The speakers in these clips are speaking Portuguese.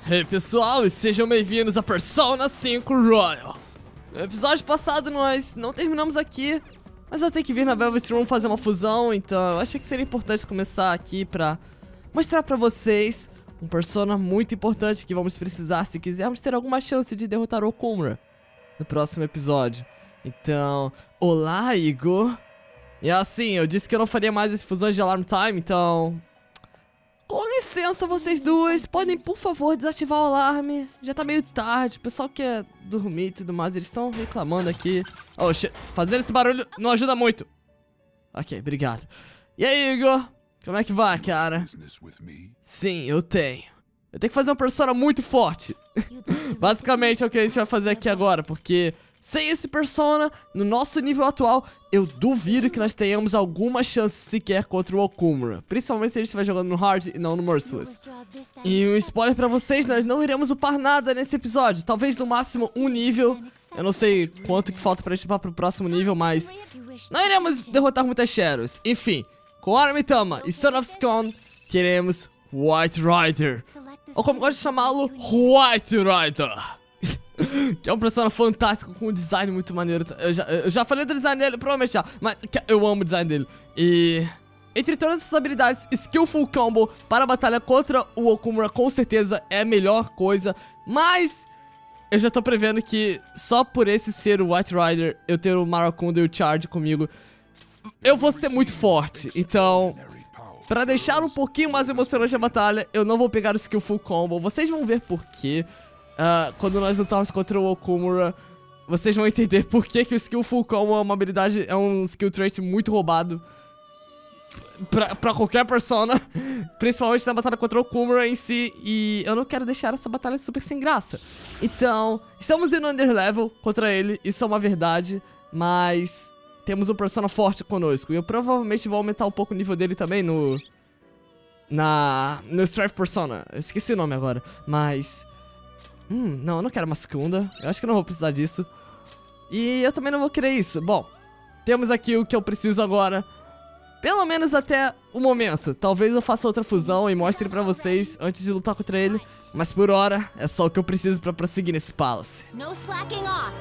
Hey pessoal, e sejam bem-vindos a Persona 5 Royal. No episódio passado nós não terminamos aqui, mas eu tenho que vir na Velvet Room fazer uma fusão, então eu achei que seria importante começar aqui pra mostrar pra vocês um Persona muito importante que vamos precisar se quisermos ter alguma chance de derrotar o Okumura no próximo episódio. Então, olá Igor. E assim, eu disse que eu não faria mais as fusões de Alarm Time, então... com licença vocês duas, podem por favor desativar o alarme. Já tá meio tarde, o pessoal quer dormir e tudo mais, eles estão reclamando aqui. Oh, fazendo esse barulho não ajuda muito. Ok, obrigado. E aí, Igor? Como é que vai, cara? Sim, eu tenho. Eu tenho que fazer uma persona muito forte. Basicamente é o que a gente vai fazer aqui agora, porque... sem esse persona, no nosso nível atual, eu duvido que nós tenhamos alguma chance sequer contra o Okumura. Principalmente se a gente estiver jogando no Hard e não no Merciless. E um spoiler pra vocês, nós não iremos upar nada nesse episódio. Talvez no máximo um nível. Eu não sei quanto que falta pra gente upar pro próximo nível, mas... não iremos derrotar muitas Shadows. Enfim, com Armitama e Son of Scone, queremos White Rider. Ou como gosto de chamá-lo, White Rider. Que é um persona fantástico, com um design muito maneiro. Eu já falei do design dele, provavelmente já, mas eu amo o design dele. E... entre todas essas habilidades, Skillful Combo para a batalha contra o Okumura com certeza é a melhor coisa. Mas eu já tô prevendo que só por esse ser o White Rider, eu ter o Marakunda e o Charge comigo, eu vou ser muito forte. Então... pra deixar um pouquinho mais emocionante a batalha, eu não vou pegar o Skillful Combo. Vocês vão ver por quê. Quando nós lutarmos contra o Okumura, vocês vão entender por que o Skillful Combo é uma habilidade, é um skill trait muito roubado pra qualquer persona, principalmente na batalha contra o Okumura em si, e eu não quero deixar essa batalha super sem graça. Então, estamos indo underlevel contra ele, isso é uma verdade, mas temos um persona forte conosco, e eu provavelmente vou aumentar um pouco o nível dele também no Strife Persona, eu esqueci o nome agora, mas... não, eu não quero uma segunda. Eu acho que eu não vou precisar disso. E eu também não vou querer isso. Bom, temos aqui o que eu preciso agora. Pelo menos até o momento. Talvez eu faça outra fusão e mostre pra vocês antes de lutar contra ele. Mas por hora, é só o que eu preciso pra prosseguir nesse Palace. No slacking off.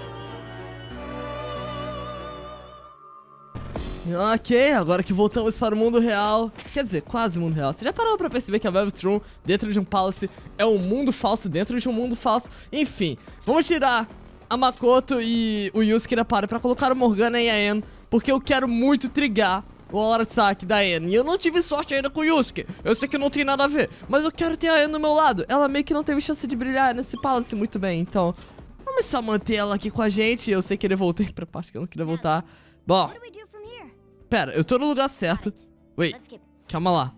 Ok, agora que voltamos para o mundo real, quer dizer, quase o mundo real. Você já parou pra perceber que a Velvet Room, dentro de um Palace, é um mundo falso dentro de um mundo falso? Enfim, vamos tirar a Makoto e o Yusuke da party pra colocar o Morgana e a Anne, porque eu quero muito trigar o Alarasaki da Anne. E eu não tive sorte ainda com o Yusuke, eu sei que não tem nada a ver, mas eu quero ter a Anne do meu lado. Ela meio que não teve chance de brilhar nesse Palace muito bem, então vamos só manter ela aqui com a gente. Eu sei que ele voltei pra parte que eu não queria voltar. Bom... pera, eu tô no lugar certo. Wait, calma lá.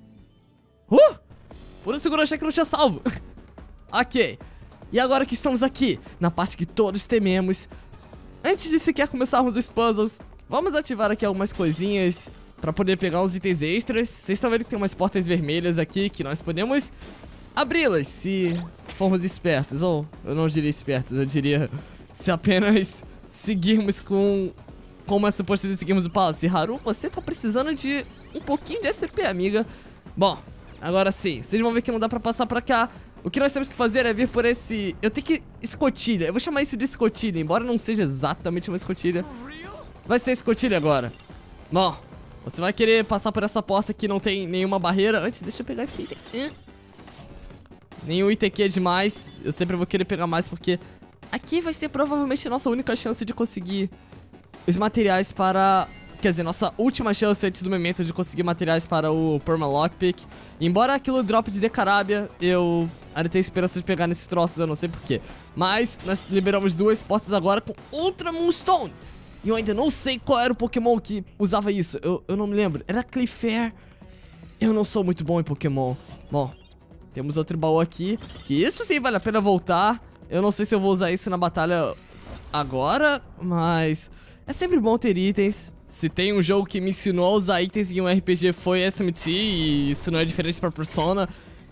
Por um segundo eu achei que não tinha salvo. Ok, e agora que estamos aqui, na parte que todos tememos, antes de sequer começarmos os puzzles, vamos ativar aqui algumas coisinhas pra poder pegar uns itens extras. Vocês estão vendo que tem umas portas vermelhas aqui que nós podemos abri-las se formos espertos. Ou, eu não diria espertos, eu diria se apenas seguirmos com... como é suposto de seguirmos o Palace. Haru, você tá precisando de um pouquinho de SCP, amiga. Bom, agora sim, vocês vão ver que não dá pra passar pra cá. O que nós temos que fazer é vir por esse... eu tenho que... escotilha, eu vou chamar isso de escotilha, embora não seja exatamente uma escotilha. Vai ser escotilha agora. Bom, você vai querer passar por essa porta que não tem nenhuma barreira. Antes, deixa eu pegar esse item. Nenhum item aqui é demais. Eu sempre vou querer pegar mais porque... aqui vai ser provavelmente a nossa única chance de conseguir... os materiais para... quer dizer, nossa última chance antes do momento de conseguir materiais para o Perma Lockpick. Embora aquilo drop de Decarabia, eu ainda tenho esperança de pegar nesses troços, eu não sei porquê. Mas nós liberamos duas portas agora com Ultra Moonstone. E eu ainda não sei qual era o Pokémon que usava isso. Eu não me lembro. Era Clefairy. Eu não sou muito bom em Pokémon. Bom, temos outro baú aqui, que isso sim vale a pena voltar. Eu não sei se eu vou usar isso na batalha agora, mas... é sempre bom ter itens. Se tem um jogo que me ensinou a usar itens em um RPG foi SMT, e isso não é diferente pra Persona.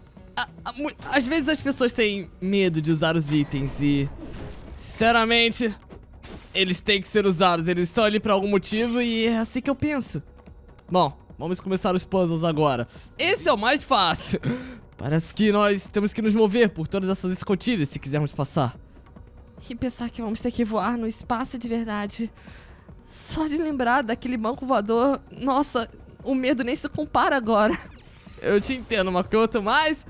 Às vezes as pessoas têm medo de usar os itens e... sinceramente, eles têm que ser usados. Eles estão ali por algum motivo e é assim que eu penso. Bom, vamos começar os puzzles agora. Esse é o mais fácil. Parece que nós temos que nos mover por todas essas escotilhas se quisermos passar. E pensar que vamos ter que voar no espaço de verdade. Só de lembrar daquele banco voador, nossa, o medo nem se compara agora. Eu te entendo, Makoto, mas...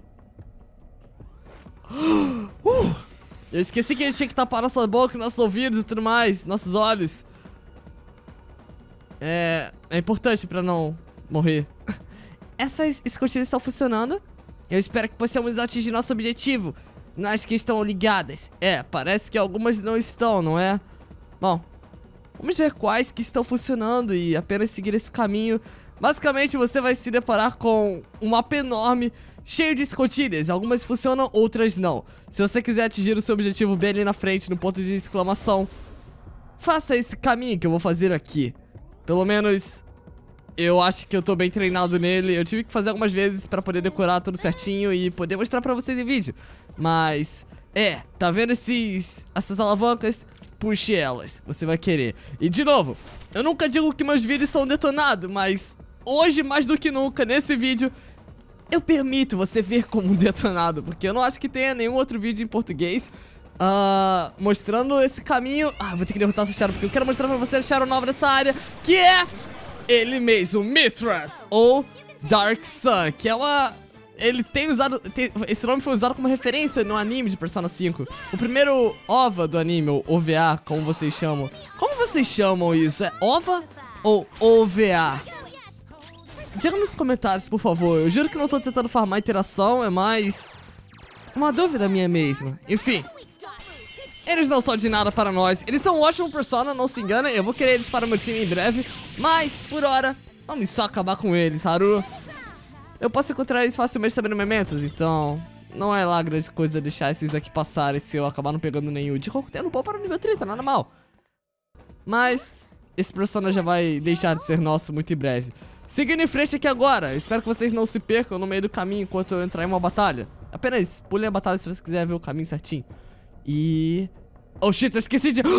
Eu esqueci que a gente tinha que tapar nossa boca, nossos ouvidos e tudo mais, nossos olhos. É importante pra não morrer. Essas escotilhas estão funcionando. Eu espero que possamos atingir nosso objetivo. Nas que estão ligadas. Parece que algumas não estão, não é? Bom, vamos ver quais que estão funcionando e apenas seguir esse caminho. Basicamente, você vai se deparar com um mapa enorme, cheio de escotilhas. Algumas funcionam, outras não. Se você quiser atingir o seu objetivo bem ali na frente, no ponto de exclamação, faça esse caminho que eu vou fazer aqui. Pelo menos, eu acho que eu tô bem treinado nele. Eu tive que fazer algumas vezes pra poder decorar tudo certinho e poder mostrar pra vocês em vídeo. Mas, tá vendo essas alavancas? Puxe elas, você vai querer. E de novo, eu nunca digo que meus vídeos são detonados, mas hoje mais do que nunca, nesse vídeo, eu permito você ver como detonado, porque eu não acho que tenha nenhum outro vídeo em português mostrando esse caminho. Vou ter que derrotar essa Shadow, porque eu quero mostrar pra você a Shadow nova dessa área, que é ele mesmo, Mithras, ou Dark Sun, que é uma... Ele tem usado... esse nome foi usado como referência no anime de Persona 5. O primeiro OVA do anime, ou OVA, como vocês chamam. Como vocês chamam isso? É OVA ou OVA? Diga nos comentários, por favor. Eu juro que não tô tentando farmar interação, é mais uma dúvida minha mesmo. Enfim, eles não são de nada para nós. Eles são um ótimo Persona, não se engana. Eu vou querer eles para o meu time em breve. Mas, por hora, vamos só acabar com eles, Haru. Eu posso encontrar eles facilmente também no Mementos, então não é lá grande coisa deixar esses aqui passarem se eu acabar não pegando nenhum. De coquetel bom para o nível 30, nada mal. Mas esse personagem já vai deixar de ser nosso muito em breve. Seguindo em frente aqui agora, eu espero que vocês não se percam no meio do caminho enquanto eu entrar em uma batalha. Apenas pulem a batalha se você quiser ver o caminho certinho. E... oh shit, eu esqueci de...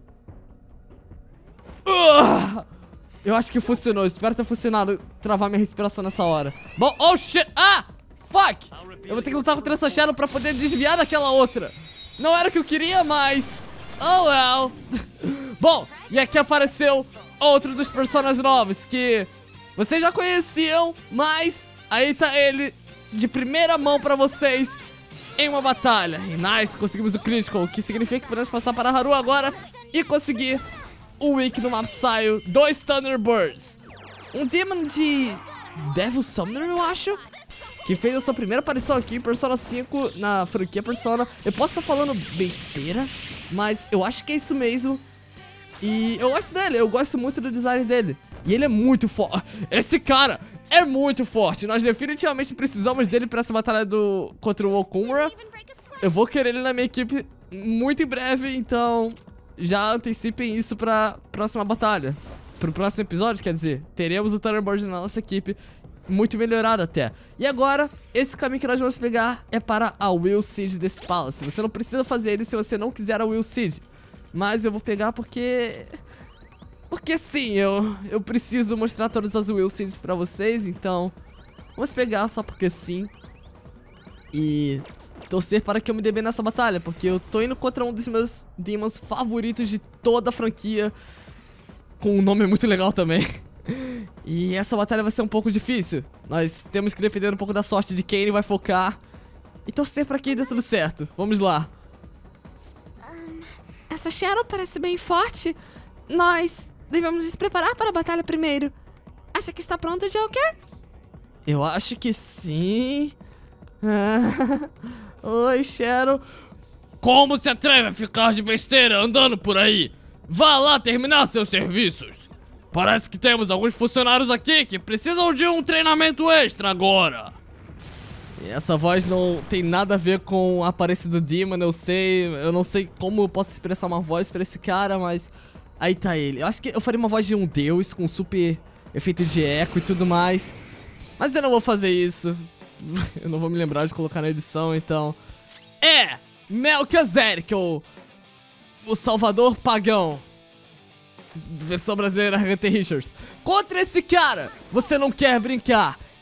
Eu acho que funcionou, espero ter funcionado travar minha respiração nessa hora. Bom, oh shit, fuck! Eu vou ter que lutar contra essa Shadow pra poder desviar daquela outra. Não era o que eu queria, mas... oh well. Bom, e aqui apareceu outro dos personagens novos que vocês já conheciam, mas aí tá ele de primeira mão pra vocês em uma batalha. E nice, conseguimos o critical, o que significa que podemos passar para Haru agora e conseguir o Wiki no Mapsaio, 2 Thunderbirds. Um Demon de Devil Summoner, eu acho, que fez a sua primeira aparição aqui em Persona 5 na franquia Persona. Eu posso estar falando besteira, mas eu acho que é isso mesmo. E eu gosto dele, eu gosto muito do design dele. E ele é muito forte. Esse cara é muito forte. Nós definitivamente precisamos dele pra essa batalha contra o Okumura. Eu vou querer ele na minha equipe muito em breve, então já antecipem isso pra próxima batalha. Pro próximo episódio, quer dizer, teremos o Thunderbird na nossa equipe, muito melhorado até. E agora, esse caminho que nós vamos pegar é para a Will Seed desse Palace. Você não precisa fazer ele se você não quiser a Will Seed, mas eu vou pegar porque sim, eu preciso mostrar todas as Will Seeds pra vocês, então vamos pegar só porque sim. E torcer para que eu me dê bem nessa batalha, porque eu tô indo contra um dos meus demons favoritos de toda a franquia, com um nome muito legal também. E essa batalha vai ser um pouco difícil. Nós temos que depender um pouco da sorte de quem ele vai focar e torcer para que dê tudo certo. Vamos lá. Essa Shadow parece bem forte. Nós devemos nos preparar para a batalha primeiro. Acha que está pronta, Joker? Eu acho que sim. Oi, Shadow. Como se atreve a ficar de besteira andando por aí? Vá lá terminar seus serviços. Parece que temos alguns funcionários aqui que precisam de um treinamento extra agora. E essa voz não tem nada a ver com a aparência do Demon, eu sei. Eu não sei como eu posso expressar uma voz pra esse cara, mas aí tá ele. Eu acho que eu faria uma voz de um deus com super efeito de eco e tudo mais, mas eu não vou fazer isso. Eu não vou me lembrar de colocar na edição, então. É Melchizedek, o Salvador Pagão, versão brasileira, Hunter Richards. Contra esse cara, você não quer brincar.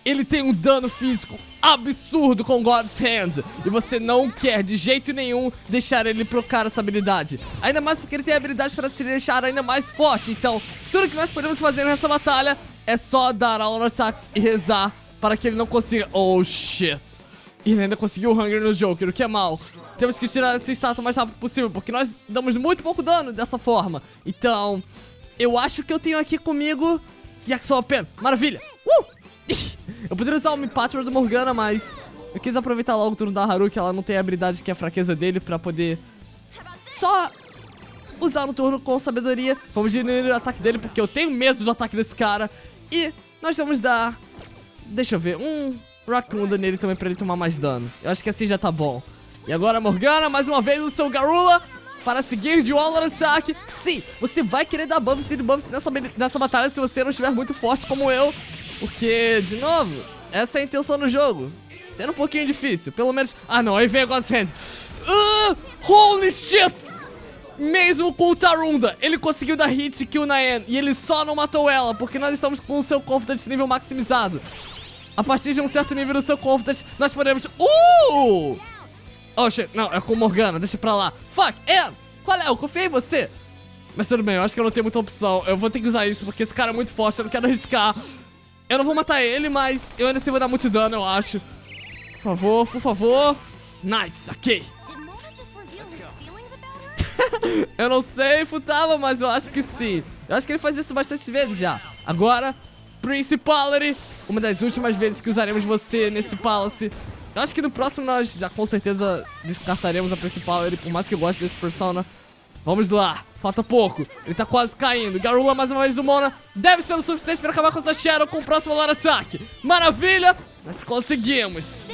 ele tem um dano físico absurdo com God's Hand. E você não quer de jeito nenhum deixar ele trocar essa habilidade. Ainda mais porque ele tem a habilidade para se deixar ainda mais forte. Então, tudo que nós podemos fazer nessa batalha é só dar Auto Attacks e rezar para que ele não consiga... Oh, shit. Ele ainda conseguiu o Hunger no Joker, o que é mal. Temos que tirar esse status o mais rápido possível, porque nós damos muito pouco dano dessa forma. Então, eu acho que eu tenho aqui comigo Yakusopen. Maravilha. Eu poderia usar o Mipatra do Morgana, mas eu quis aproveitar logo o turno da Haru, que ela não tem a habilidade que é a fraqueza dele, pra poder só usar no turno com sabedoria. Vamos diminuir o ataque dele, porque eu tenho medo do ataque desse cara. E nós vamos dar, deixa eu ver, um Raccoon nele também pra ele tomar mais dano. Eu acho que assim já tá bom. E agora Morgana, mais uma vez o seu Garula para seguir de Auto Attack. Sim, você vai querer dar buffs e debuffs nessa batalha se você não estiver muito forte como eu. Porque, de novo, essa é a intenção do jogo. Sendo um pouquinho difícil, pelo menos... Ah não, aí vem a God's Hand. Holy shit! Mesmo com o Tarunda, ele conseguiu dar hit kill na Anne. E ele só não matou ela, porque nós estamos com o seu Confidence nível maximizado. A partir de um certo nível do seu Confidence, nós podemos... Oh shit, não, é com Morgana, deixa pra lá. Fuck, Anne, qual é? Eu confiei em você. Mas tudo bem, eu acho que eu não tenho muita opção. Eu vou ter que usar isso, porque esse cara é muito forte, eu não quero arriscar. Eu não vou matar ele, mas eu ainda assim vou dar muito dano, eu acho. Por favor, por favor. Nice, ok. Eu não sei, Futaba, mas eu acho que sim. Eu acho que ele faz isso bastante vezes já. Agora, Principality. Uma das últimas vezes que usaremos você nesse Palace. Eu acho que no próximo nós já com certeza descartaremos a Principality, por mais que eu goste desse Persona. Vamos lá, falta pouco. Ele tá quase caindo. Garula mais uma vez do Mona. Deve ser o suficiente para acabar com essa Shadow com o próximo Auto Attack. Maravilha, nós conseguimos.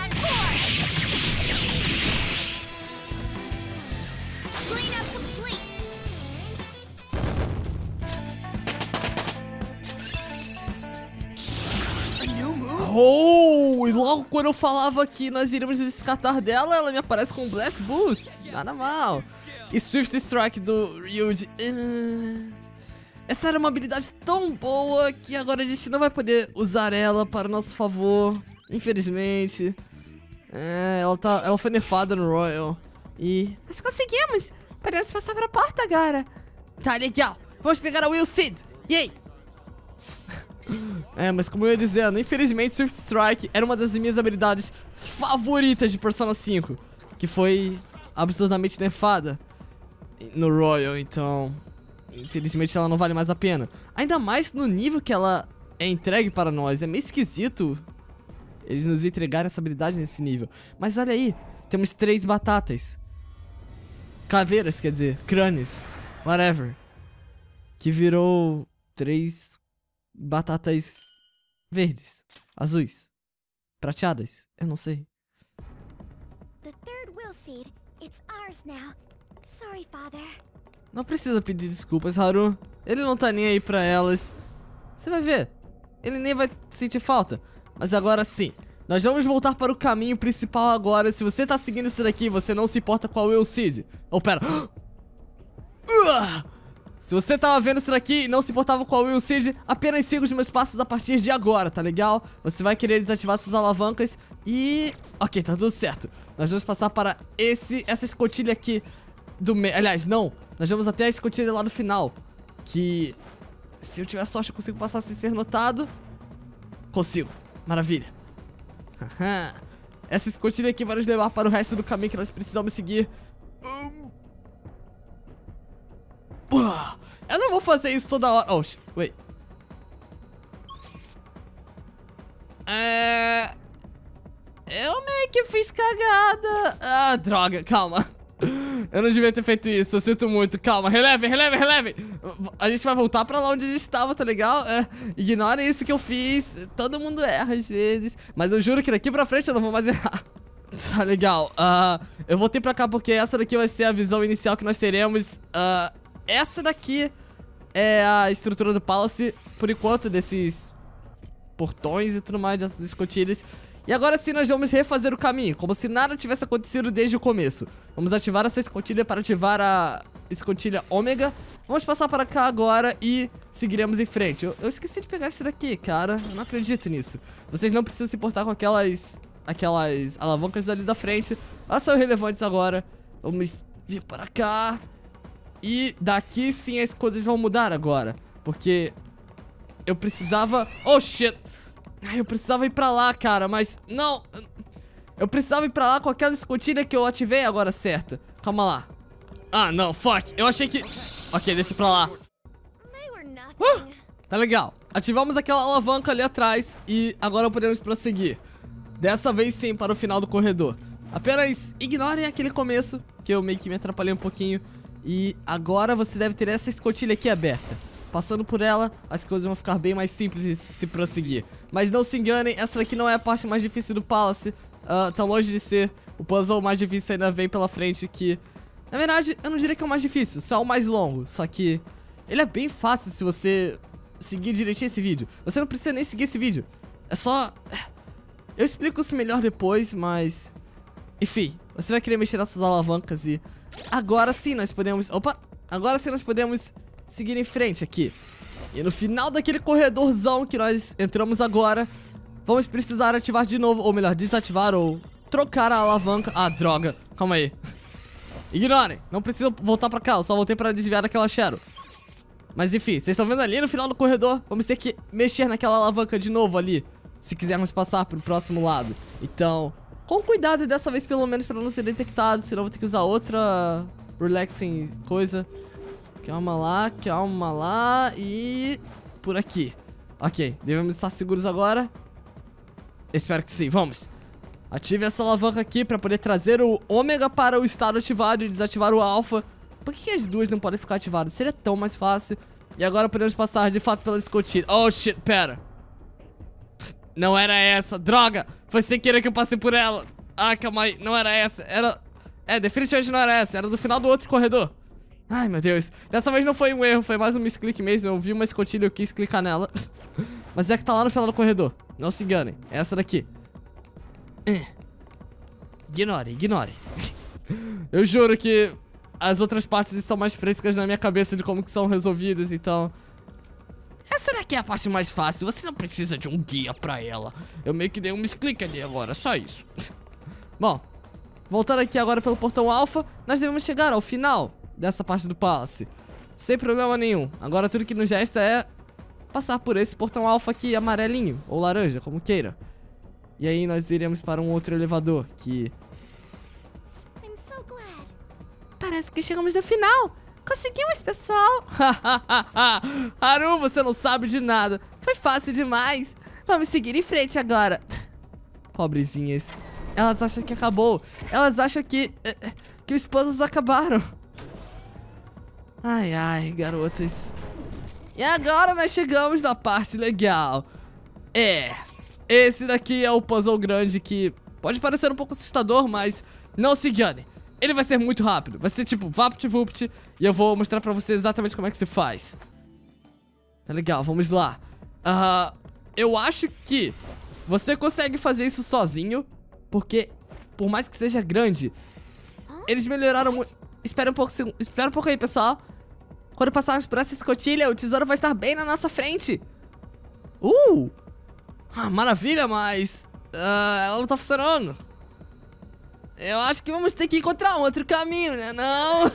Oh, e logo quando eu falava que nós iríamos descartar dela, ela me aparece com Blast Boost. Nada mal. E Swift Strike do Ryuji. Essa era uma habilidade tão boa que agora a gente não vai poder usar ela para o nosso favor. Infelizmente. Ela foi nerfada no Royal. E nós conseguimos. Podemos passar para a porta agora. Tá legal. Vamos pegar a Will Seed. Yay! Mas como eu ia dizendo, infelizmente Swift Strike era uma das minhas habilidades favoritas de Persona 5, que foi absurdamente nerfada no Royal, então infelizmente ela não vale mais a pena. Ainda mais no nível que ela é entregue para nós, é meio esquisito eles nos entregarem essa habilidade nesse nível. Mas olha aí, temos 3 batatas. Caveiras, quer dizer, crânios, whatever. Que virou 3 batatas verdes, azuis, prateadas, eu não sei. Não precisa pedir desculpas, Haru. Ele não tá nem aí pra elas. Você vai ver, ele nem vai sentir falta. Mas agora sim, nós vamos voltar para o caminho principal agora. Se você tá seguindo isso daqui, você não se importa com a Will Seed. Oh, pera. Se você tava vendo isso daqui e não se importava com a Will Seed, apenas siga os meus passos a partir de agora, tá legal? Você vai querer desativar essas alavancas e... Ok, tá tudo certo. Nós vamos passar para essa escotilha aqui do meio. Aliás, não. Nós vamos até a escotilha lá no final. Que... se eu tiver sorte eu consigo passar sem ser notado. Consigo. Maravilha. Essa escotilha aqui vai nos levar para o resto do caminho que nós precisamos seguir. Eu não vou fazer isso toda hora. Oh, wait. Eu meio que fiz cagada. Ah, droga, calma. Eu não devia ter feito isso, eu sinto muito. Calma, relevem. A gente vai voltar pra lá onde a gente estava, tá legal? Ignorem isso que eu fiz. Todo mundo erra às vezes. Mas eu juro que daqui pra frente eu não vou mais errar. Tá legal. Eu voltei pra cá porque essa daqui vai ser a visão inicial que nós teremos. Essa daqui é a estrutura do Palace, por enquanto, desses portões e tudo mais, dessas escotilhas. E agora sim nós vamos refazer o caminho, como se nada tivesse acontecido desde o começo. Vamos ativar essa escotilha para ativar a escotilha ômega. Vamos passar para cá agora e seguiremos em frente. Eu esqueci de pegar isso daqui, cara. Eu não acredito nisso. Vocês não precisam se importar com aquelas alavancas ali da frente. Elas são irrelevantes agora. Vamos vir para cá. E daqui sim as coisas vão mudar agora. Porque eu precisava... Oh, shit! Eu precisava ir pra lá, cara, mas... Não! Eu precisava ir pra lá com aquela escotilha que eu ativei agora certa. Calma lá. Ah, não, fuck. Eu achei que... Ok, deixa pra lá. Tá legal. Ativamos aquela alavanca ali atrás e agora podemos prosseguir. Dessa vez sim, para o final do corredor. Apenas ignorem aquele começo, que eu meio que me atrapalhei um pouquinho. E agora você deve ter essa escotilha aqui aberta. Passando por ela, as coisas vão ficar bem mais simples de se prosseguir. Mas não se enganem, essa daqui não é a parte mais difícil do Palace. Tá longe de ser. O puzzle mais difícil ainda vem pela frente, que... Na verdade, eu não diria que é o mais difícil, só o mais longo. Só que ele é bem fácil se você seguir direitinho esse vídeo. Você não precisa nem seguir esse vídeo. É só... Eu explico isso melhor depois, mas... Enfim, você vai querer mexer nessas alavancas e... Agora sim nós podemos... Opa! Agora sim nós podemos seguir em frente aqui. E no final daquele corredorzão que nós entramos agora, vamos precisar ativar de novo, ou melhor, desativar ou trocar a alavanca. Ah, droga. Calma aí. Ignorem. Não precisa voltar pra cá, eu só voltei pra desviar daquela Shadow. Mas enfim, vocês estão vendo ali no final do corredor, vamos ter que mexer naquela alavanca de novo ali, se quisermos passar pro próximo lado. Então, com cuidado dessa vez pelo menos pra não ser detectado, senão vou ter que usar outra relaxing coisa. Calma lá e... por aqui. Ok, devemos estar seguros agora. Espero que sim, vamos. Ative essa alavanca aqui pra poder trazer o ômega para o estado ativado e desativar o alfa. Por que as duas não podem ficar ativadas? Seria tão mais fácil. E agora podemos passar de fato pela escotilha. Oh shit, pera. Não era essa, droga. Foi sem querer que eu passei por ela. Ah, calma aí, não era essa. Era... definitivamente não era essa, era do final do outro corredor. Ai, meu Deus. Dessa vez não foi um erro, foi mais um misclick mesmo. Eu vi uma escotilha e eu quis clicar nela. Mas é que tá lá no final do corredor. Não se enganem, é essa daqui. Ignore. Eu juro que as outras partes estão mais frescas na minha cabeça de como que são resolvidas, então... Essa daqui é a parte mais fácil, você não precisa de um guia pra ela. Eu meio que dei um misclick ali agora, só isso. Bom, voltando aqui agora pelo portão alfa, nós devemos chegar ao final dessa parte do Palace sem problema nenhum. Agora tudo que nos resta é passar por esse portão alfa aqui, amarelinho, ou laranja, como queira. E aí nós iremos para um outro elevador que... Parece que chegamos no final. Conseguimos, pessoal. Haru, você não sabe de nada. Foi fácil demais. Vamos seguir em frente agora. Pobrezinhas. Elas acham que acabou. Elas acham que os puzzles acabaram. Ai, garotas. E agora nós chegamos na parte legal. Esse daqui é o puzzle grande que pode parecer um pouco assustador, mas não se engane. Ele vai ser muito rápido, vai ser tipo VaptVupt e eu vou mostrar pra você exatamente como é que se faz. Tá legal, vamos lá. Eu acho que você consegue fazer isso sozinho, porque por mais que seja grande, eles melhoraram muito. Espera um pouco aí, pessoal. Quando passarmos por essa escotilha, o tesouro vai estar bem na nossa frente. Maravilha, mas ela não tá funcionando. Eu acho que vamos ter que encontrar um outro caminho, né? Não!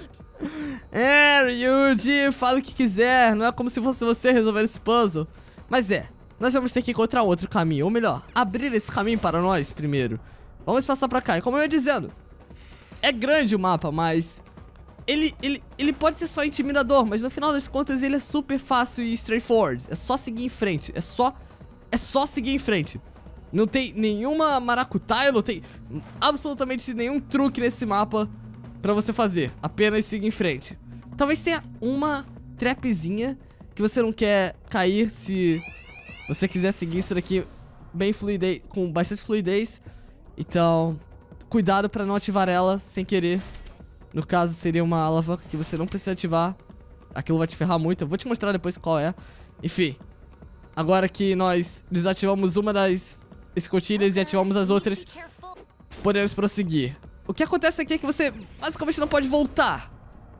Ryuji, fala o que quiser. Não é como se fosse você resolver esse puzzle. Mas nós vamos ter que encontrar um outro caminho. Ou melhor, abrir esse caminho para nós primeiro. Vamos passar pra cá. E como eu ia dizendo, é grande o mapa, mas... Ele pode ser só intimidador, mas no final das contas ele é super fácil e straightforward. É só seguir em frente. É só seguir em frente. Não tem nenhuma maracutaia, não tem absolutamente nenhum truque nesse mapa pra você fazer. Apenas siga em frente. Talvez tenha uma trapzinha que você não quer cair se você quiser seguir isso daqui bem fluidez, com bastante fluidez. Então, cuidado pra não ativar ela sem querer. No caso, seria uma alavanca que você não precisa ativar. Aquilo vai te ferrar muito. Eu vou te mostrar depois qual é. Enfim, agora que nós desativamos uma das escotilhas e ativamos as outras, podemos prosseguir. O que acontece aqui é que você basicamente não pode voltar.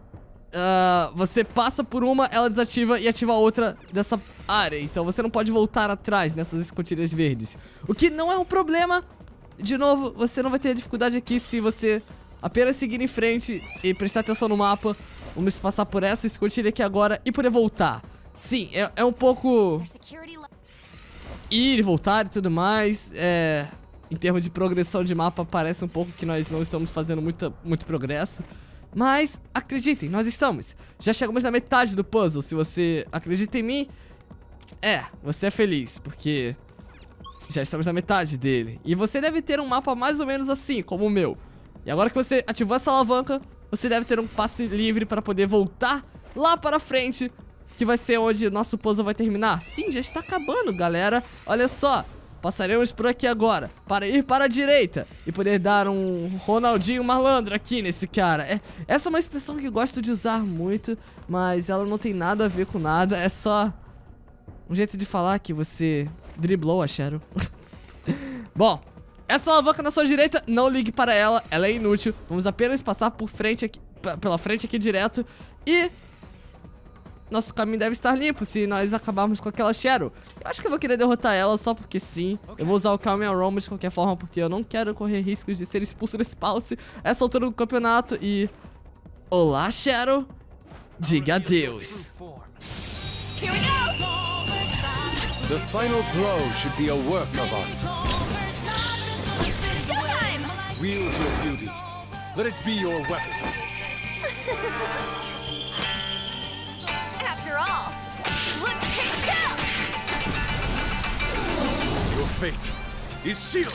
você passa por uma, ela desativa e ativa a outra dessa área. Então você não pode voltar atrás nessas escotilhas verdes. O que não é um problema. De novo, você não vai ter dificuldade aqui se você apenas seguir em frente e prestar atenção no mapa. Vamos passar por essa escotilha aqui agora e poder voltar. Sim, é um pouco... ir e voltar e tudo mais. Em termos de progressão de mapa, parece um pouco que nós não estamos fazendo muito progresso. Mas acreditem, nós estamos. Já chegamos na metade do puzzle. Se você acredita em mim, você é feliz, porque já estamos na metade dele. E você deve ter um mapa mais ou menos assim, como o meu. E agora que você ativou essa alavanca, você deve ter um passe livre para poder voltar lá para frente, que vai ser onde o nosso puzzle vai terminar. Sim, já está acabando, galera. Olha só, passaremos por aqui agora para ir para a direita e poder dar um Ronaldinho malandro aqui nesse cara. Essa é uma expressão que eu gosto de usar muito, mas ela não tem nada a ver com nada. É só um jeito de falar que você driblou a Shadow. Bom, essa alavanca na sua direita, não ligue para ela, ela é inútil. Vamos apenas passar por frente aqui, pela frente aqui direto. E nosso caminho deve estar limpo se nós acabarmos com aquela Shadow. Eu acho que eu vou querer derrotar ela só porque sim. Eu vou usar o Calm Aroma de qualquer forma, porque eu não quero correr riscos de ser expulso desse palace essa altura do campeonato. E... olá, Shadow. Diga adeus. Here we go! The final blow should be a work of art. Showtime! Wield your beauty. Let it be your weapon. After all, let's take down! Your fate is sealed.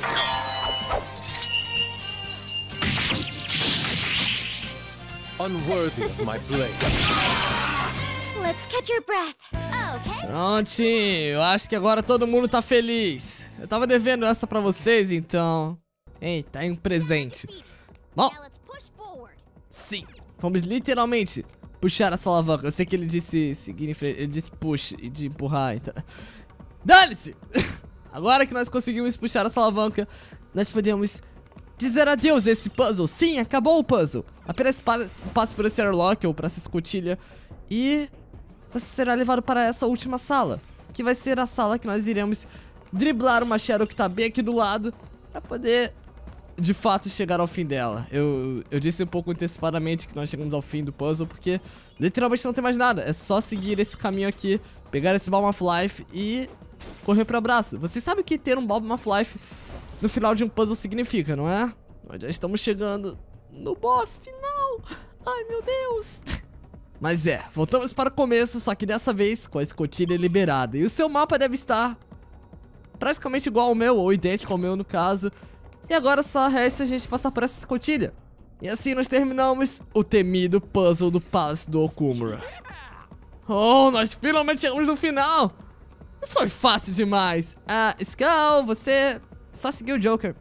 Unworthy of my blade. Let's catch your breath. Okay. Prontinho, eu acho que agora todo mundo tá feliz. Eu tava devendo essa pra vocês, então... eita, é um presente. Bom, Now let's push forward. sim, vamos literalmente puxar essa alavanca. Eu sei que ele disse seguir em frente, ele disse push e de empurrar, então... dane-se! Agora que nós conseguimos puxar essa alavanca, nós podemos dizer adeus a esse puzzle. Sim, acabou o puzzle. Apenas passe por esse airlock ou por essa escotilha e você será levado para essa última sala, que vai ser a sala que nós iremos driblar uma Shadow que tá bem aqui do lado, pra poder, de fato, chegar ao fim dela. Eu disse um pouco antecipadamente que nós chegamos ao fim do puzzle, porque literalmente não tem mais nada. É só seguir esse caminho aqui, pegar esse Balm of Life e correr pro abraço. Vocês sabem o que ter um Balm of Life no final de um puzzle significa, não é? Nós já estamos chegando no boss final. Ai, meu Deus. Mas voltamos para o começo, só que dessa vez com a escotilha liberada. E o seu mapa deve estar praticamente igual ao meu, ou idêntico ao meu no caso. E agora só resta a gente passar por essa escotilha. E assim nós terminamos o temido puzzle do Palace do Okumura. Oh, nós finalmente chegamos no final. Isso foi fácil demais. Skull, você só seguiu o Joker.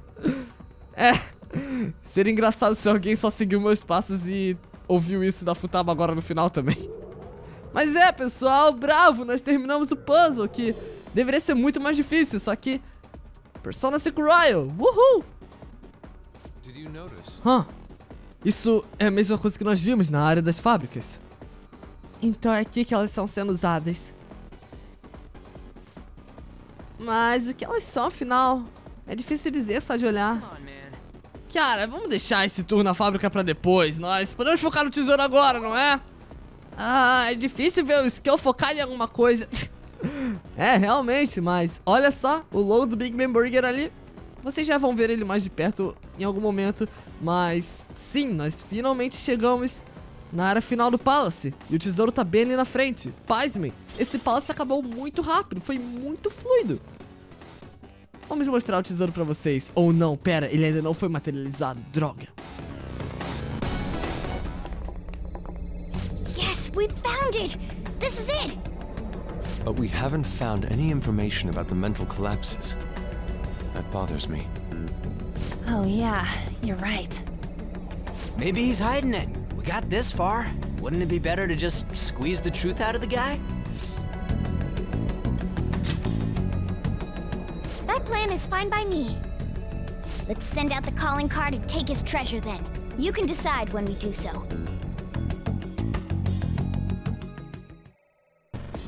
Seria engraçado se alguém só seguiu meus passos e ouviu isso da Futaba agora no final também. Mas pessoal, bravo, nós terminamos o puzzle, que deveria ser muito mais difícil, só que Persona 5 Royal, uhul! Did you notice? Isso é a mesma coisa que nós vimos na área das fábricas. Então é aqui que elas estão sendo usadas. Mas o que elas são, afinal? É difícil dizer só de olhar. Cara, vamos deixar esse tour na fábrica pra depois. Nós podemos focar no tesouro agora, não é? É difícil ver o Skull focar em alguma coisa. Realmente, mas olha só, o logo do Big Man Burger ali. Vocês já vão ver ele mais de perto em algum momento. Mas sim, nós finalmente chegamos na área final do Palace. E o tesouro tá bem ali na frente. Pasmem, esse Palace acabou muito rápido, foi muito fluido. Vamos mostrar o tesouro pra vocês. Ou não, pera, ele ainda não foi materializado, droga. Yes, we found it! This is it! But we haven't found any information about the mental collapses. That bothers me. Oh yeah, you're right. Maybe he's hiding it. We got this far. Wouldn't it be better to just squeeze the truth out of the guy? That plan is fine by me. Let's send out the calling card and take his treasure then. You can decide when we do so.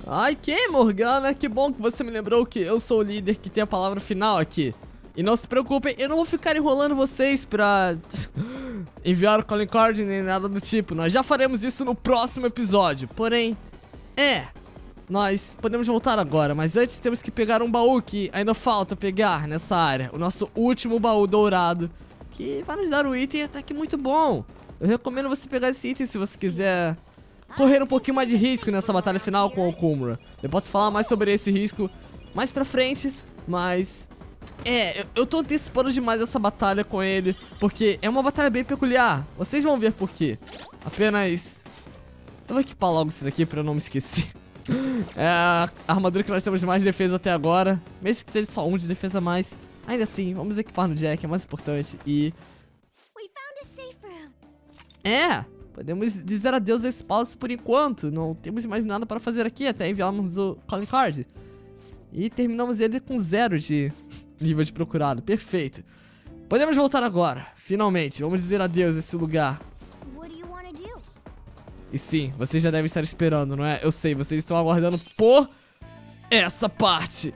Ai, que Morgana, que bom que você me lembrou que eu sou o líder que tem a palavra final aqui. E não se preocupem, eu não vou ficar enrolando vocês pra enviar o calling card nem nada do tipo. Nós já faremos isso no próximo episódio. Porém, nós podemos voltar agora, mas antes temos que pegar um baú que ainda falta pegar nessa área. O nosso último baú dourado, que vai nos dar um item até que muito bom. Eu recomendo você pegar esse item se você quiser correr um pouquinho mais de risco nessa batalha final com o Okumura. Eu posso falar mais sobre esse risco mais pra frente, mas... eu tô antecipando demais essa batalha com ele, porque é uma batalha bem peculiar. Vocês vão ver por quê. Apenas... eu vou equipar logo isso daqui pra eu não me esquecer. É a armadura que nós temos de mais defesa até agora. Mesmo que seja só um de defesa a mais, ainda assim, vamos equipar no Jack, é mais importante. E... podemos dizer adeus a esse palace por enquanto. Não temos mais nada para fazer aqui até enviarmos o calling card. E terminamos ele com 0 de nível de procurado. Perfeito. Podemos voltar agora, finalmente. Vamos dizer adeus a esse lugar. E sim, vocês já devem estar esperando, não é? Eu sei, vocês estão aguardando por essa parte.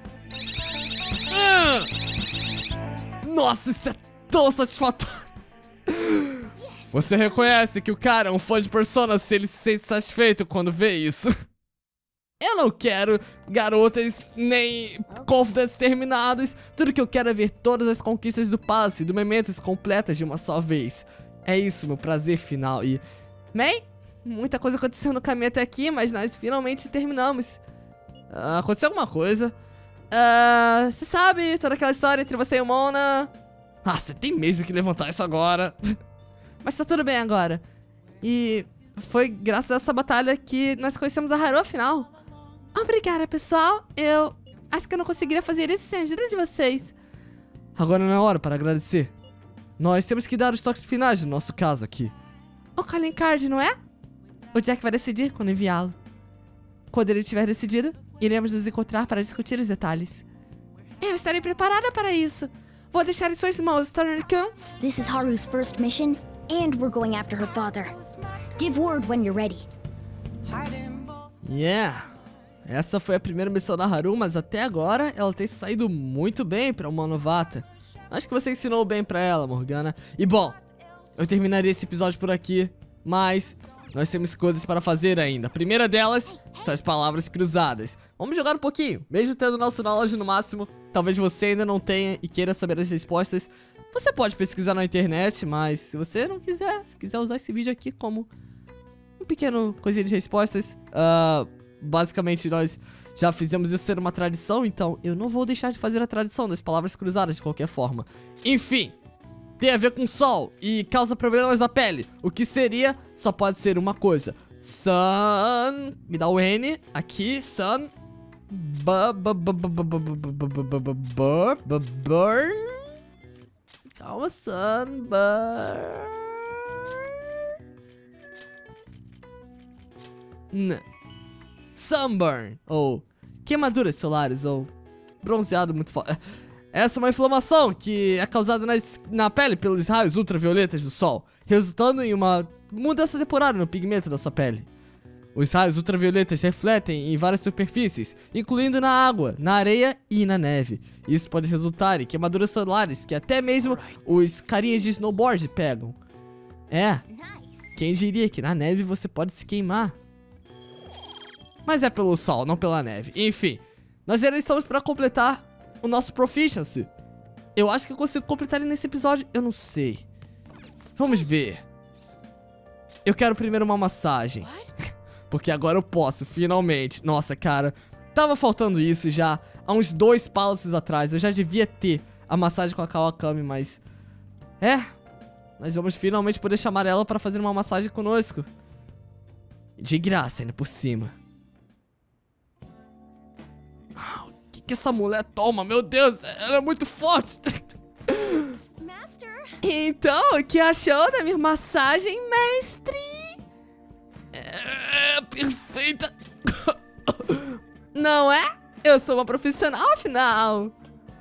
Nossa, isso é tão satisfatório. Você reconhece que o cara é um fã de Persona se ele se sente satisfeito quando vê isso. Eu não quero garotas nem confidants terminados. Tudo que eu quero é ver todas as conquistas do Palace, do Mementos completas de uma só vez. É isso, meu prazer final. E... bem, muita coisa aconteceu no caminho até aqui, mas nós finalmente terminamos. Aconteceu alguma coisa. Você sabe, toda aquela história entre você e o Mona. Você tem mesmo que levantar isso agora. Mas tá tudo bem agora. E foi graças a essa batalha que nós conhecemos a Haru afinal. Obrigada, pessoal. Eu acho que eu não conseguiria fazer isso sem a ajuda de vocês. Agora não é hora para agradecer. Nós temos que dar os toques finais no nosso caso aqui. O calling card, não é? O Jack vai decidir quando enviá-lo. Quando ele tiver decidido, iremos nos encontrar para discutir os detalhes. Eu estarei preparada para isso. Vou deixar em suas mãos, Turner-kun. This is Haru's first mission, and we're going after her father. Give word when you're ready. Essa foi a primeira missão da Haru, mas até agora ela tem saído muito bem para uma novata. Acho que você ensinou bem pra ela, Morgana. E bom, eu terminaria esse episódio por aqui, mas nós temos coisas para fazer ainda. A primeira delas são as palavras cruzadas. Vamos jogar um pouquinho, mesmo tendo nosso knowledge no máximo. Talvez você ainda não tenha e queira saber as respostas. Você pode pesquisar na internet, mas se você não quiser, se quiser usar esse vídeo aqui como um pequeno coisinha de respostas, basicamente nós já fizemos isso ser uma tradição, então eu não vou deixar de fazer a tradição das palavras cruzadas de qualquer forma. Enfim, tem a ver com sol e causa problemas na pele. O que seria, só pode ser uma coisa. Sun, me dá o N, aqui, sun, burn. Calma, sun, sunburn, ou queimaduras solares, ou bronzeado muito forte. Essa é uma inflamação que é causada na pele pelos raios ultravioletas do sol, resultando em uma mudança temporária no pigmento da sua pele. Os raios ultravioletas refletem em várias superfícies, incluindo na água, na areia e na neve. Isso pode resultar em queimaduras solares que até mesmo os carinhas de snowboard pegam. Quem diria que na neve você pode se queimar? Mas é pelo sol, não pela neve. Enfim, nós ainda estamos para completar o nosso proficiency. Eu acho que eu consigo completar ele nesse episódio, eu não sei. Vamos ver. Eu quero primeiro uma massagem. Porque agora eu posso, finalmente. Nossa, cara, tava faltando isso já há uns 2 palaces atrás. Eu já devia ter a massagem com a Kawakami, mas... nós vamos finalmente poder chamar ela para fazer uma massagem conosco. De graça, ainda por cima. O que essa mulher toma? Meu Deus, ela é muito forte. Master. Então, o que achou da minha massagem, mestre? Perfeita. Não é? Eu sou uma profissional, afinal.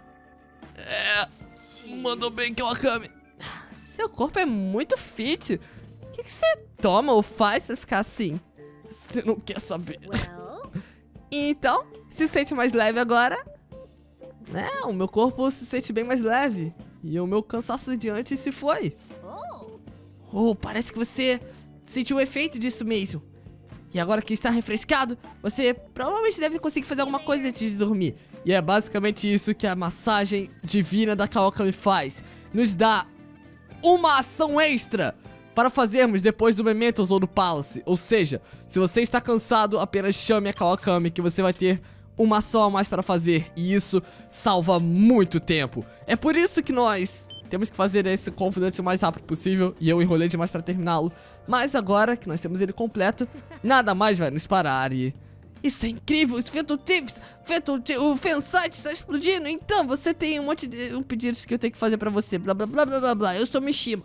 Mandou bem, Kawakami. Seu corpo é muito fit. O que você toma ou faz pra ficar assim? Você não quer saber. Então, se sente mais leve agora? É, o meu corpo se sente bem mais leve. E o meu cansaço de antes se foi. Oh, parece que você sentiu o efeito disso mesmo. E agora que está refrescado, você provavelmente deve conseguir fazer alguma coisa antes de dormir. E é basicamente isso que a massagem divina da Kawakami faz. Nos dá uma ação extra para fazermos depois do Mementos ou do Palace. Ou seja, se você está cansado, apenas chame a Kawakami que você vai ter uma ação a mais para fazer. E isso salva muito tempo. É por isso que nós temos que fazer esse Confidence o mais rápido possível. E eu enrolei demais para terminá-lo. Mas agora que nós temos ele completo, nada mais vai nos parar. E isso é incrível, os Phantom Thieves, o Fansite está explodindo. Então você tem um monte de pedidos que eu tenho que fazer pra você. Blá blá blá blá blá blá. Eu sou Mishima.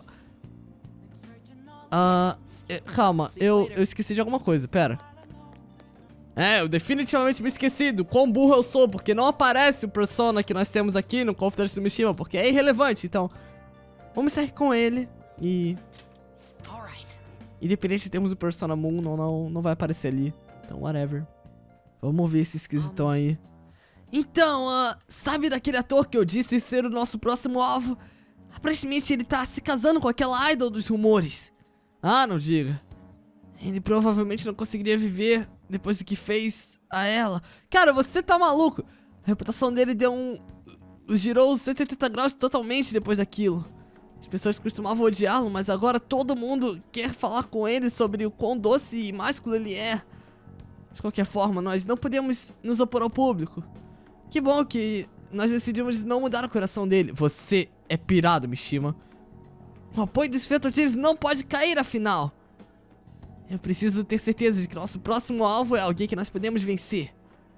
Calma, eu esqueci de alguma coisa, pera. Eu definitivamente me esqueci do quão burro eu sou, porque não aparece o persona que nós temos aqui no Confidence do Mishima, porque é irrelevante. Então, vamos sair com ele e independente de termos o Persona Moon ou não vai aparecer ali. Então, whatever. Vamos ver esse esquisitão aí. Então, sabe daquele ator que eu disse ser o nosso próximo alvo? Aparentemente ele tá se casando com aquela idol dos rumores. Ah, não diga. Ele provavelmente não conseguiria viver depois do que fez a ela. Cara, você tá maluco. A reputação dele girou 180 graus totalmente depois daquilo. As pessoas costumavam odiá-lo, mas agora todo mundo quer falar com ele sobre o quão doce e másculo ele é. De qualquer forma, nós não podemos nos opor ao público. Que bom que nós decidimos não mudar o coração dele. Você é pirado, Mishima. O apoio dos Phantom Thieves não pode cair, afinal. Eu preciso ter certeza de que nosso próximo alvo é alguém que nós podemos vencer.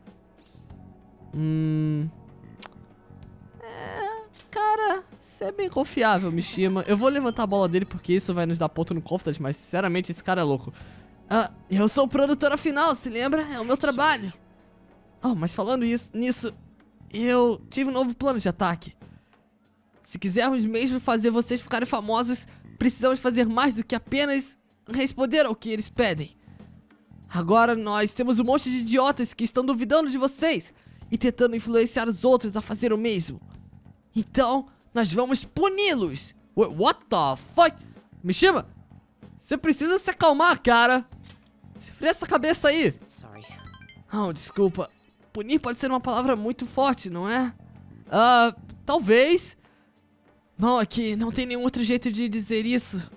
Cara, você é bem confiável, Mishima. Eu vou levantar a bola dele porque isso vai nos dar ponto no Confidence, mas sinceramente esse cara é louco. Eu sou o produtor afinal, se lembra? É o meu trabalho. Mas falando nisso, eu tive um novo plano de ataque. Se quisermos mesmo fazer vocês ficarem famosos, precisamos fazer mais do que apenas responder ao que eles pedem. Agora nós temos um monte de idiotas que estão duvidando de vocês e tentando influenciar os outros a fazer o mesmo. Então, nós vamos puni-los. What the fuck? Mishima, você precisa se acalmar, cara. Esfria essa cabeça aí. Desculpa. Punir pode ser uma palavra muito forte, não é? Talvez. Bom, aqui não tem nenhum outro jeito de dizer isso.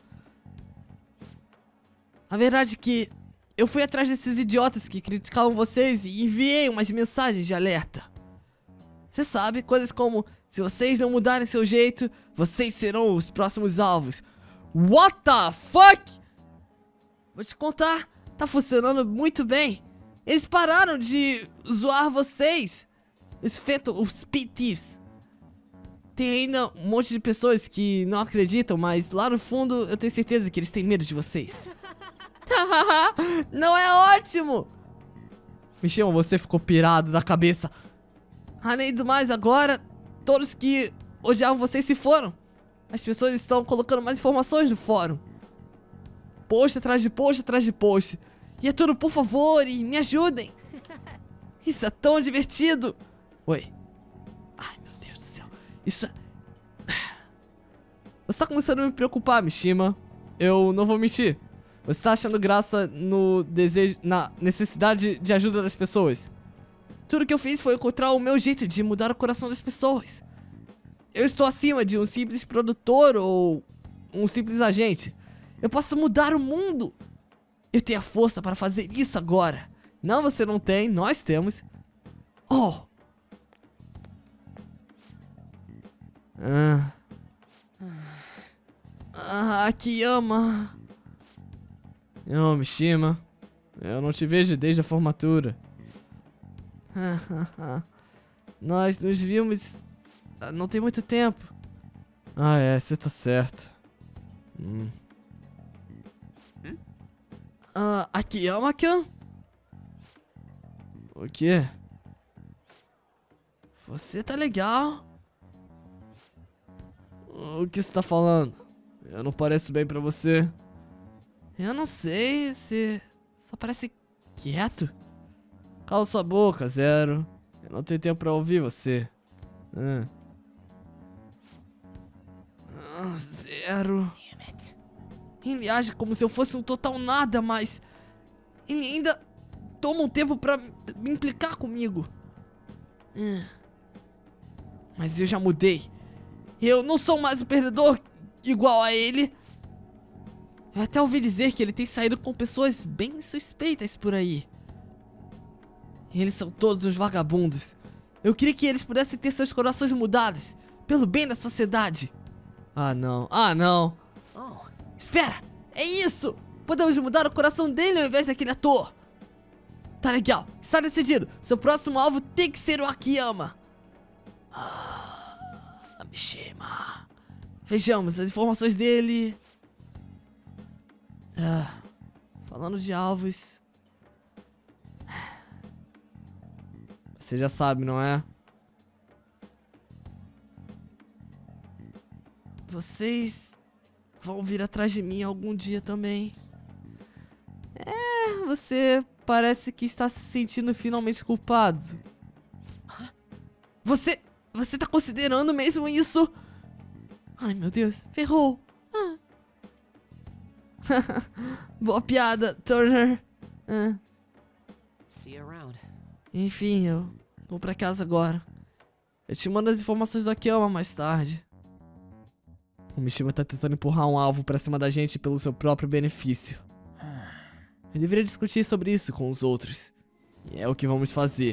A verdade é que eu fui atrás desses idiotas que criticavam vocês e enviei umas mensagens de alerta. Você sabe, coisas como: se vocês não mudarem seu jeito, vocês serão os próximos alvos. What the fuck? Vou te contar, tá funcionando muito bem. Eles pararam de zoar vocês. Os Pit Thieves. Tem ainda um monte de pessoas que não acreditam, mas lá no fundo eu tenho certeza que eles têm medo de vocês. Não é ótimo? Mishima, você ficou pirado da cabeça. Além do mais, agora todos que odiavam vocês se foram. As pessoas estão colocando mais informações no fórum. Post atrás de post atrás de post. E é tudo, por favor, e me ajudem. Isso é tão divertido. Oi. Ai, meu Deus do céu. Isso é... Você tá começando a me preocupar, Mishima. Eu não vou mentir. Você tá achando graça no desejo, na necessidade de ajuda das pessoas. Tudo que eu fiz foi encontrar o meu jeito de mudar o coração das pessoas. Eu estou acima de um simples produtor ou um simples agente. Eu posso mudar o mundo. Eu tenho a força para fazer isso agora. Não, você não tem, nós temos. Akiyama. Mishima, eu não te vejo desde a formatura. Nós nos vimos não tem muito tempo. Você tá certo. Akiyama-kun? O quê? Você tá legal? O que você tá falando? Eu não pareço bem pra você. Eu não sei, você só parece quieto. Cala sua boca, Zero. Eu não tenho tempo pra ouvir você. Zero. Ele age como se eu fosse um total nada, mas... ele ainda toma um tempo pra me implicar comigo. Mas eu já mudei. Eu não sou mais um perdedor igual a ele. Eu até ouvi dizer que ele tem saído com pessoas bem suspeitas por aí. Eles são todos uns vagabundos. Eu queria que eles pudessem ter seus corações mudados, pelo bem da sociedade. Ah, não. Ah, não. Espera! É isso! Podemos mudar o coração dele ao invés daquele ator. Tá legal. Está decidido. Seu próximo alvo tem que ser o Akiyama. Mishima. Vejamos as informações dele. Falando de alvos... você já sabe, não é? Vocês vão vir atrás de mim algum dia também. Você parece que está se sentindo finalmente culpado. Você tá considerando mesmo isso? Ai, meu Deus, ferrou. Boa piada, Turner. See you around. Enfim, eu vou pra casa agora. Eu te mando as informações do Akiyama mais tarde. O Mishima tá tentando empurrar um alvo pra cima da gente pelo seu próprio benefício. Eu deveria discutir sobre isso com os outros. E é o que vamos fazer.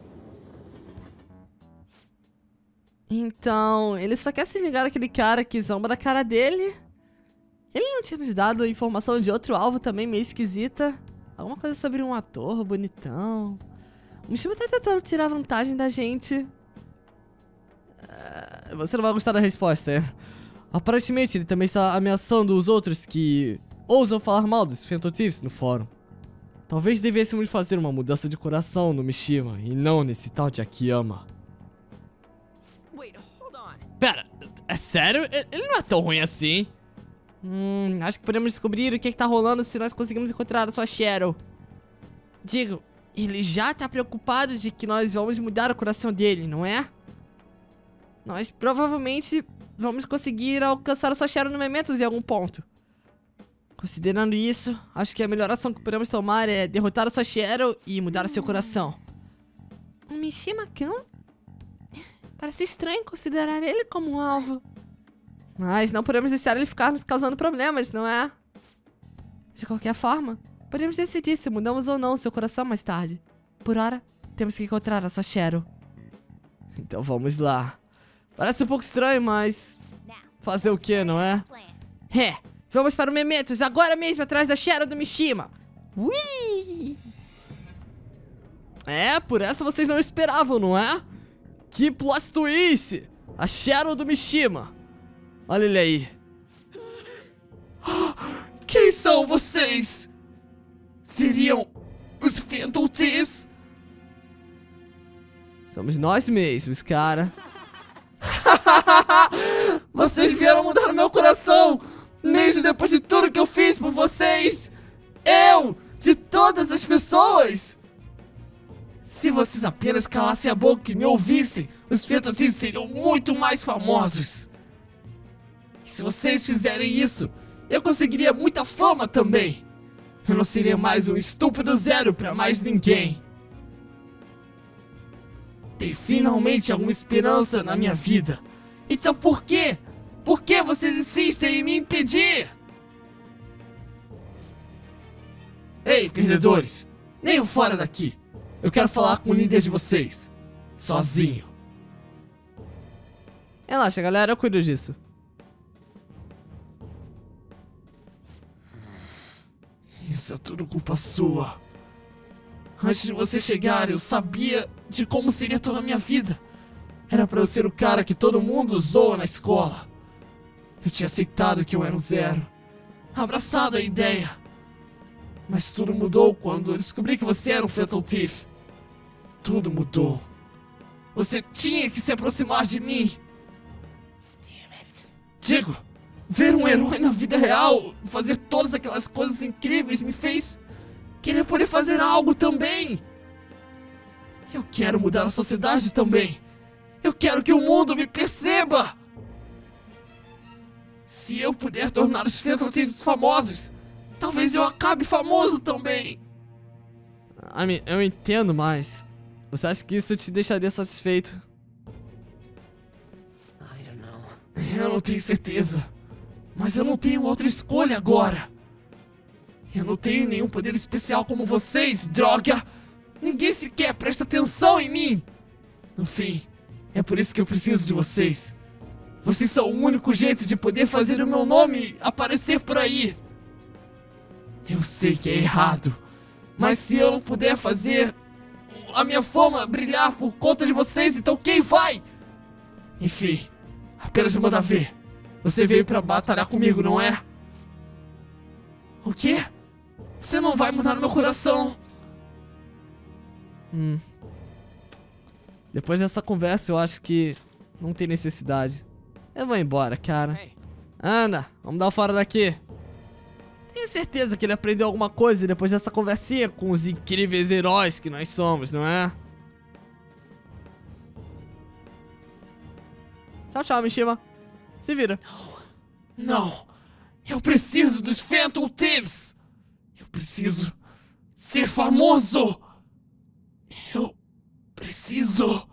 Então, ele só quer se vingar daquele cara que zomba da cara dele. Ele não tinha nos dado a informação de outro alvo também meio esquisita. Alguma coisa sobre um ator bonitão. O Mishima tá tentando tirar vantagem da gente. Você não vai gostar da resposta, é? Aparentemente ele também está ameaçando os outros que ousam falar mal dos Phantom Thieves no fórum. Talvez devêssemos fazer uma mudança de coração no Mishima e não nesse tal de Akiyama. Pera, é sério? Ele não é tão ruim assim. Acho que podemos descobrir o que tá rolando se nós conseguimos encontrar a sua Cheryl. Digo, ele já tá preocupado de que nós vamos mudar o coração dele, não é? Nós provavelmente vamos conseguir alcançar a sua Cheryl no Mementos em algum ponto. Considerando isso, acho que a melhor ação que podemos tomar é derrotar a sua Cheryl e mudar o seu coração. Um Mishima-kun? Parece estranho considerar ele como um alvo. Mas não podemos deixar ele ficar nos causando problemas, não é? De qualquer forma, podemos decidir se mudamos ou não seu coração mais tarde. Por hora, temos que encontrar a sua Cheryl. Então vamos lá. Parece um pouco estranho, mas... fazer o que, não é? Vamos para o Mementos agora mesmo atrás da Cheryl do Mishima. Ui! Por essa vocês não esperavam, não é? Que plot twist! A Cheryl do Mishima. Olha ele aí. Quem são vocês? Seriam os Phantom Thieves? Somos nós mesmos, cara. Vocês vieram mudar meu coração, mesmo depois de tudo que eu fiz por vocês. De todas as pessoas. Se vocês apenas calassem a boca e me ouvissem, os Phantom Thieves seriam muito mais famosos. E se vocês fizerem isso, eu conseguiria muita fama também. Eu não seria mais um estúpido Zero pra mais ninguém. Tem finalmente alguma esperança na minha vida. Então por quê? Por que vocês insistem em me impedir? Ei, perdedores! Venham fora daqui! Eu quero falar com o líder de vocês. Sozinho. Relaxa, galera, eu cuido disso. Isso é tudo culpa sua. Antes de você chegar, eu sabia de como seria toda a minha vida. Era pra eu ser o cara que todo mundo zoa na escola. Eu tinha aceitado que eu era um Zero. Abraçado a ideia. Mas tudo mudou quando eu descobri que você era um Phantom Thief. Tudo mudou. Você tinha que se aproximar de mim. Digo, ver um herói na vida real, fazer todas aquelas coisas incríveis me fez querer poder fazer algo também. Eu quero mudar a sociedade também. Eu quero que o mundo me perceba. Se eu puder tornar os Phantom Thieves famosos, talvez eu acabe famoso também. Eu entendo, mas você acha que isso te deixaria satisfeito? Eu não tenho certeza. Mas eu não tenho outra escolha agora. Eu não tenho nenhum poder especial como vocês, droga! Ninguém sequer presta atenção em mim! No fim, é por isso que eu preciso de vocês. Vocês são o único jeito de poder fazer o meu nome aparecer por aí. Eu sei que é errado, mas se eu não puder fazer a minha fama brilhar por conta de vocês, então quem vai? Enfim, apenas me manda ver. Você veio pra batalhar comigo, não é? O quê? Você não vai mudar meu coração. Depois dessa conversa, eu acho que não tem necessidade. Eu vou embora, cara. Anda, vamos dar fora daqui. Tenho certeza que ele aprendeu alguma coisa depois dessa conversinha com os incríveis heróis que nós somos, não é? Tchau, tchau, Mishima. Se vira. Não. Eu preciso dos Phantom Thieves. Eu preciso ser famoso. Eu preciso.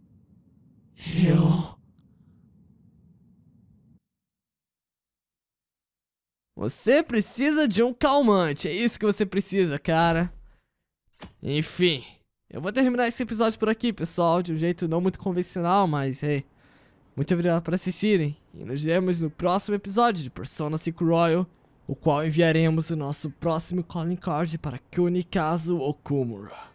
Você precisa de um calmante. É isso que você precisa, cara. Enfim. Eu vou terminar esse episódio por aqui, pessoal. De um jeito não muito convencional, mas, hey. Muito obrigado por assistirem. E nos vemos no próximo episódio de Persona 5 Royal, o qual enviaremos o nosso próximo calling card para Kunikazu Okumura.